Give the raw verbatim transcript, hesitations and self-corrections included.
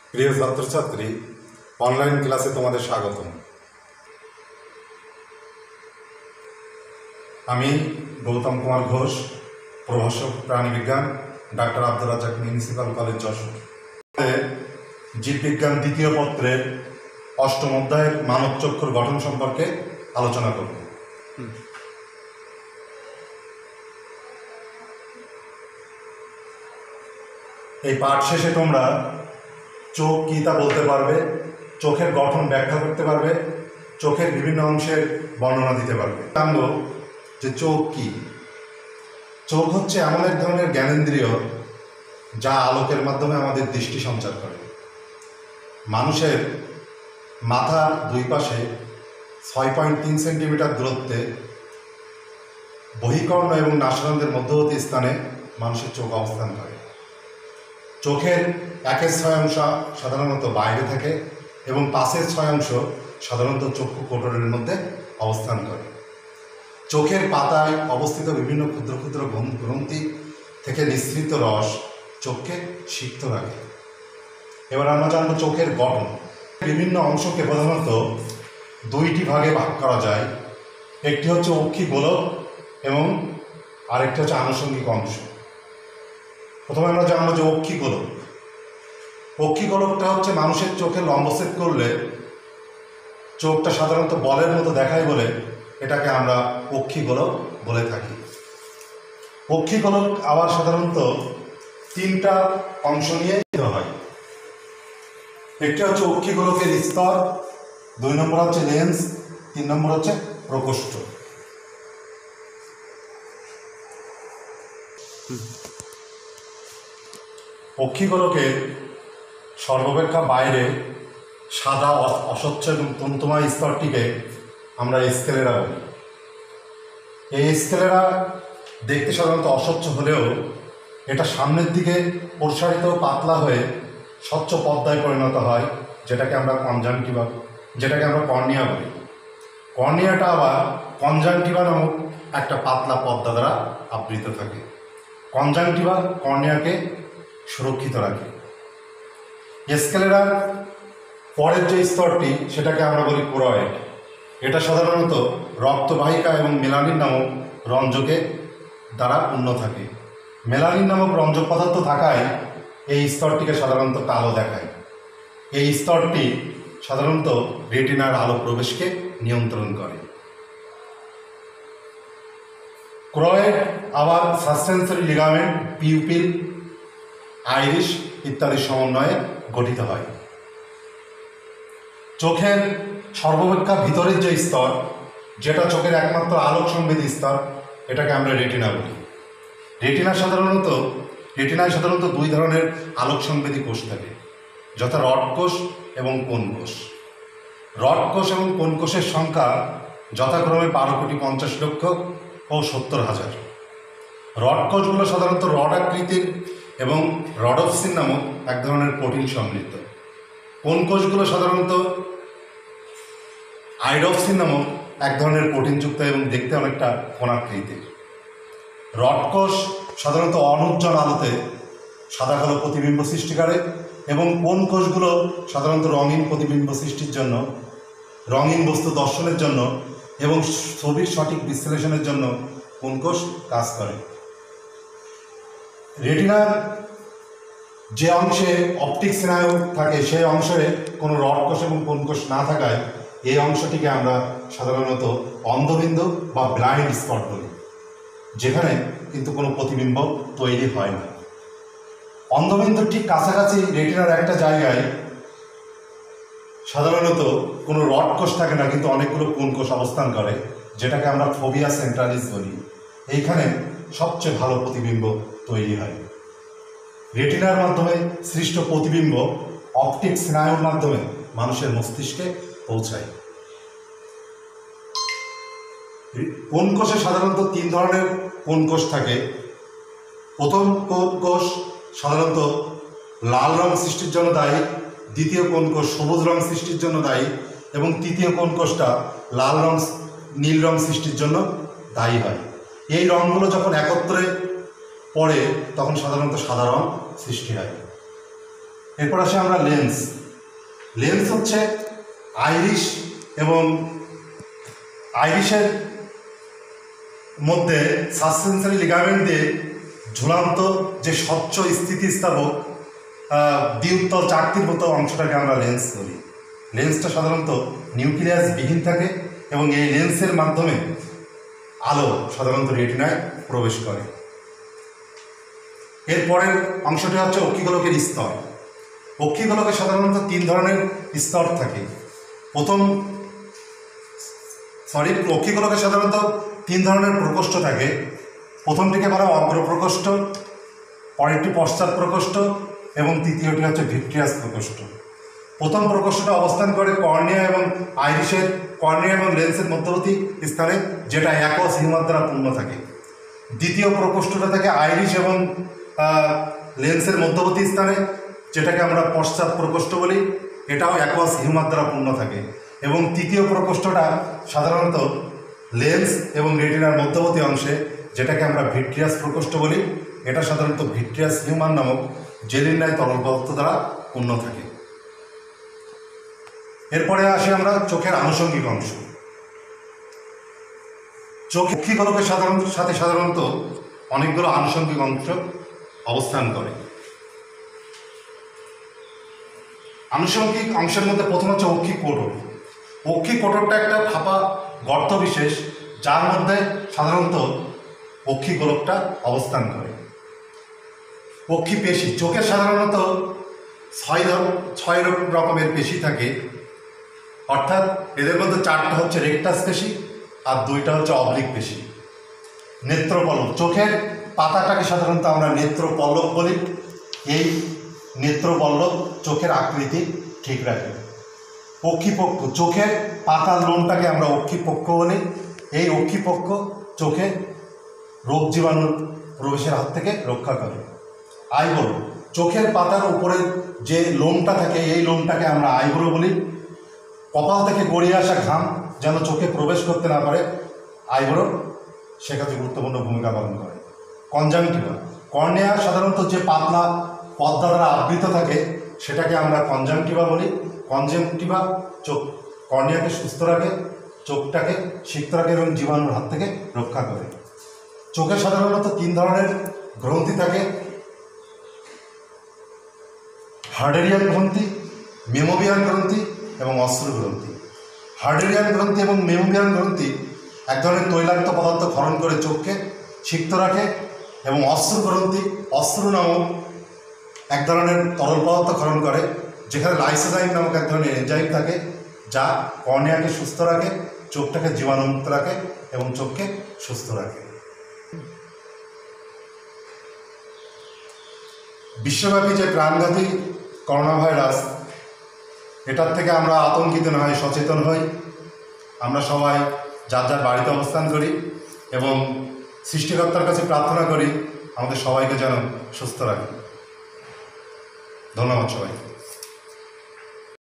প্রিয় ছাত্রছাত্রী, অনলাইন ক্লাসে তোমাদের স্বাগতম। আমি গৌতম কুমার ঘোষ, প্রভাষক প্রাণীবিজ্ঞান, doctor Abdur Razzak municipal college Jessore. জীববিজ্ঞান দ্বিতীয় পত্রের অষ্টম অধ্যায়ের মানব চক্ষুর গঠন সম্পর্কে আলোচনা করব। এই পাঠ শেষে তোমরা চোখ কী তা বলতে পারবে, চোখের গঠন ব্যাখ্যা করতে পারবে, চোখের বিভিন্ন অংশের বর্ণনা দিতে পারবে। জানবো যে চোখ কি। চোখ হচ্ছে এমন এক ধরনের জ্ঞানেন্দ্রিয় যা আলোকের মাধ্যমে আমাদের দৃষ্টি সঞ্চার করে। মানুষের মাথার দুই পাশে ছয় পয়েন্ট তিন সেন্টিমিটার দূরত্বে বহিকর্ণ এবং নাসারন্ধ্রের মধ্যবর্তী স্থানে মানুষের চোখ অবস্থান করে। চোখের একের ছয় অংশ সাধারণত বাইরে থাকে এবং পাশের ছয় অংশ সাধারণত চক্ষু কোটরের মধ্যে অবস্থান করে। চোখের পাতায় অবস্থিত বিভিন্ন ক্ষুদ্র ক্ষুদ্র গ্রন্থি থেকে নিঃসৃত রস চোখকে সিক্ত রাখে। এবার আমরা জানবো চোখের গঠন। বিভিন্ন অংশকে প্রধানত দুইটি ভাগে ভাগ করা যায়। একটি হচ্ছে অক্ষি গোলক এবং আরেকটি হচ্ছে আনুষঙ্গিক অংশ। প্রথমে আমরা জানবো যে অক্ষি গোলক। অক্ষি গোলকটা হচ্ছে মানুষের চোখে লম্বছেদ করলে চোখটা সাধারণত বলের মতো দেখায় বলে এটাকে আমরা অক্ষি গোলক বলে থাকি। অক্ষি গোলক আবার সাধারণত তিনটা অংশ নিয়ে হয়। একটি হচ্ছে অক্ষি গোলকের স্তর, দুই নম্বর হচ্ছে লেন্স, তিন নম্বর হচ্ছে প্রকোষ্ঠ। অক্ষি গোলকের সর্বাপেক্ষা বাইরে সাদা অস্বচ্ছ এবং তন্তুময় স্তরটিকে আমরা স্কেলেরা বলি। এই স্কেলেরা দেখতে সাধারণত অস্বচ্ছ হলেও এটা সামনের দিকে প্রসারিত পাতলা হয়ে স্বচ্ছ পর্দায় পরিণত হয়, যেটাকে আমরা কনজাংটিভা যেটাকে আমরা কর্নিয়া বলি। কর্নিয়াটা আবার কনজাংটিভা নামক একটা পাতলা পর্দা দ্বারা আবৃত থাকে। কনজাংটিভা কর্নিয়াকে সুরক্ষিত রাখে। স্কেলেরার পরের যে স্তরটি সেটাকে আমরা বলি ক্রয়েড। এটা সাধারণত রক্তবাহিকা এবং মেলানিন নামক রঞ্জকে দ্বারা পূর্ণ থাকে। মেলানিন নামক রঞ্জক পদার্থ থাকায় এই স্তরটিকে সাধারণত কালো দেখায়। এই স্তরটি সাধারণত রেটিনার আলো প্রবেশকে নিয়ন্ত্রণ করে। ক্রয়েড আবার সাসপেন্সরি লিগামেন্ট, পিউপিল, আইরিশ ইত্যাদির সমন্বয়ে গঠিত হয়। চোখের সর্বাপেক্ষা ভিতরের যে স্তর, যেটা চোখের একমাত্র আলোক সংবেদী স্তর, এটাকে আমরা রেটিনা বলি। রেটিনা সাধারণত রেটিনায় সাধারণত দুই ধরনের আলোক সংবেদী কোষ থাকে, যথা রড কোষ এবং কোণ কোষ। রড কোষ এবং কোণ কোষের সংখ্যা যথাক্রমে বারো কোটি পঞ্চাশ লক্ষ ও সত্তর হাজার। রড কোষগুলো সাধারণত রড আকৃতির এবং রডোপসিন নামক এক ধরনের প্রোটিন সমৃদ্ধ। কোণ কোষগুলো সাধারণত আইডোপসিন নামক এক ধরনের প্রোটিনযুক্ত এবং দেখতে অনেকটা কোণাকৃতির। রড কোষ সাধারণত অনুজ্জ্বল আলোতে সাদা কালো প্রতিবিম্ব সৃষ্টি করে এবং কোণ কোষগুলো সাধারণত রঙিন প্রতিবিম্ব সৃষ্টির জন্য, রঙিন বস্তু দর্শনের জন্য এবং ছবির সঠিক বিশ্লেষণের জন্য কোণ কোষ কাজ করে। রেটিনার যে অংশে অপটিক স্নায়ু থাকে সেই অংশে কোনো রড কোষ এবং কোণ কোষ না থাকায় এই অংশটিকে আমরা সাধারণত অন্ধবিন্দু বা ব্লাইন্ড স্পট বলি, যেখানে কিন্তু কোনো প্রতিবিম্ব তৈরি হয় না। অন্ধবিন্দুর ঠিক কাছাকাছি রেটিনার একটা জায়গায় সাধারণত কোনো রড কোষ থাকে না, কিন্তু অনেকগুলো কোণ কোষ অবস্থান করে, যেটাকে আমরা ফোবিয়া সেন্ট্রালিস বলি। এইখানে সবচেয়ে ভালো প্রতিবিম্ব তৈরি হয়। রেটিনার মাধ্যমে সৃষ্ট প্রতিবিম্ব অপটিক স্নায়ুর মাধ্যমে মানুষের মস্তিষ্কে পৌঁছায়। কোণ কোষে সাধারণত তিন ধরনের কোণ কোষ থাকে। প্রথম কোণ কোষ সাধারণত লাল রং সৃষ্টির জন্য দায়ী, দ্বিতীয় কোণ কোষ সবুজ রং সৃষ্টির জন্য দায়ী এবং তৃতীয় কোণ কোষটা লাল রং নীল রং সৃষ্টির জন্য দায়ী হয়। এই রঙগুলো যখন একত্রে পড়ে তখন সাধারণত সাদা রং সৃষ্টি হয়। এরপর আসে আমরা লেন্স। লেন্স হচ্ছে আইরিশ এবং আইরিশের মধ্যে সাসপেন্সারি লিগামেন্ট দিয়ে ঝুলন্ত যে স্বচ্ছ স্থিতিস্থাপক দ্বিউত্তল চাকতির মতো অংশটাকে আমরা লেন্স বলি। লেন্সটা সাধারণত নিউক্লিয়াস বিহীন থাকে এবং এই লেন্সের মাধ্যমে আলো সাধারণত রেটিনায় প্রবেশ করে। এরপরের অংশটি হচ্ছে অক্ষিগোলকের স্তর। অক্ষিগোলকে সাধারণত তিন ধরনের স্তর থাকে। প্রথম সরি অক্ষিগোলকে সাধারণত তিন ধরনের প্রকোষ্ঠ থাকে। প্রথমটিকে বলা হয় অগ্র প্রকোষ্ঠ, পরেরটি পশ্চাৎ প্রকোষ্ঠ এবং তৃতীয়টি হচ্ছে ভিট্রিয়াস প্রকোষ্ঠ। প্রথম প্রকোষ্ঠটা অবস্থান করে কর্নিয়া এবং আইরিশের কর্নিয়া এবং লেন্সের মধ্যবর্তী স্থানে, যেটা অ্যাকোয়াস হিউমার দ্বারা পূর্ণ থাকে। দ্বিতীয় প্রকোষ্ঠটা থাকে আইরিশ এবং লেন্সের মধ্যবর্তী স্থানে, যেটাকে আমরা পশ্চাৎ প্রকোষ্ঠ বলি, এটাও অ্যাকোয়াস হিউমার দ্বারা পূর্ণ থাকে। এবং তৃতীয় প্রকোষ্ঠটা সাধারণত লেন্স এবং রেটিনার মধ্যবর্তী অংশে, যেটাকে আমরা ভিট্রিয়াস প্রকোষ্ঠ বলি, এটা সাধারণত ভিট্রিয়াস হিউমার নামক জেলির ন্যায় তরল পদার্থ দ্বারা পূর্ণ থাকে। এরপরে আসি আমরা চোখের আনুষঙ্গিক অংশ। চোখ অক্ষিগোলকের সাধারণ সাথে সাধারণত অনেকগুলো আনুষঙ্গিক অংশ অবস্থান করে। আনুষঙ্গিক অংশের মধ্যে প্রথম হচ্ছে অক্ষি কোটর। অক্ষি কোটরটা একটা ফাঁপা গর্ত বিশেষ, যার মধ্যে সাধারণত অক্ষিগোলকটা অবস্থান করে। অক্ষি পেশি। চোখের সাধারণত ছয় ছয় রকমের পেশি থাকে, অর্থাৎ এদের মধ্যে চারটা হচ্ছে রেকটাস পেশি আর দুইটা হচ্ছে অবলিক পেশি। নেত্রপল্লব। চোখের পাতাটাকে সাধারণত আমরা নেত্রপল্লব বলি। এই নেত্রপল্লব চোখের আকৃতি ঠিক রাখে। অক্ষিপক্ষ। চোখের পাতার লোমটাকে আমরা অক্ষিপক্ষ বলি। এই অক্ষিপক্ষ চোখে রোগ জীবাণু প্রবেশের হাত থেকে রক্ষা করে। আইব্রো। চোখের পাতার উপরে যে লোমটা থাকে, এই লোমটাকে আমরা আইব্রো বলি। কপাল থেকে গড়িয়ে আসা ঘাম যেন চোখে প্রবেশ করতে না পারে, আইব্রো সেক্ষেত্রে গুরুত্বপূর্ণ ভূমিকা পালন করে। কনজাংটিভা। কর্নিয়া সাধারণত যে পাতলা পর্দা দ্বারা আবৃত থাকে, সেটাকে আমরা কনজাংটিভা বলি। কনজাংটিভা চোখ কর্নিয়াকে সুস্থ রাখে, চোখটাকে সিক্ত রাখে এবং জীবাণুর হাত থেকে রক্ষা করে। চোখে সাধারণত তিন ধরনের গ্রন্থি থাকে: হার্ডেরিয়ান গ্রন্থি, মেমোবিয়ান গ্রন্থি এবং অশ্রু গ্রন্থি। হার্ডেরিয়ান গ্রন্থি এবং মেমোবিয়ান গ্রন্থি এক ধরনের তৈলাক্ত পদার্থ ক্ষরণ করে চোখকে সিক্ত রাখে, এবং অশ্রু গ্রন্থি অশ্রু নামক এক ধরনের তরল পদার্থ ক্ষরণ করে, যেখানে লাইসোজাইম নামক এক ধরনের এনজাইম থাকে, যা কর্নিয়াকে সুস্থ রাখে, চোখটাকে জীবাণুমুক্ত রাখে এবং চোখকে সুস্থ রাখে। বিশ্বব্যাপী যে প্রাণঘাতী করোনা ভাইরাস, এটার থেকে আমরা আতঙ্কিত না হই, সচেতন হই। আমরা সবাই যার যার বাড়িতে অবস্থান করি এবং সৃষ্টিকর্তার কাছে প্রার্থনা করি আমাদের সবাইকে যেন সুস্থ রাখে। ধন্যবাদ সবাই।